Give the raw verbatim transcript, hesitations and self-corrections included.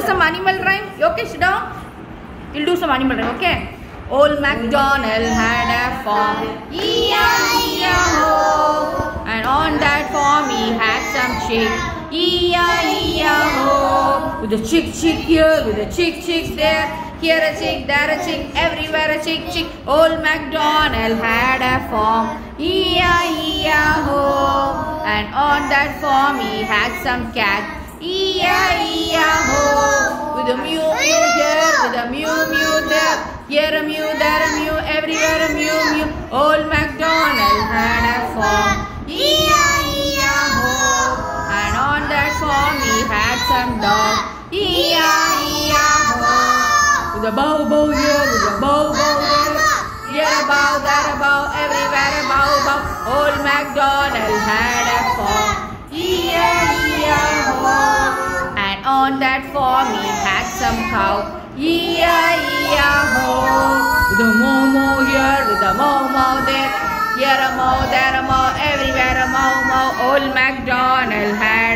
Some animal rhyme. Okay, sit down. We'll do some animal rhyme. Okay. Old MacDonald had a farm, E I E I O, and on that farm he had some chick, E I E I O. With a chick chick here, with a chick chicks there, here a chick, there a chick, everywhere a chick chick. Old MacDonald had a farm, E I E I O, and on that farm he had some cat, E I E I O, with a mew mew here, with a mew mew there, here a mew, there a mew, everywhere a mew mew. Old MacDonald had a farm, E I E I O, and on that farm he had some dog, E I E I O, with a bow bow here, with a bow bow there, here a bow, there a bow, everywhere a bow bow. Old MacDonald had a farm, E I E I O, and on that farm he had some cow, E I E I O, with a moo moo here, with a moo moo there, here a moo, there a moo, everywhere a moo moo. Old MacDonald had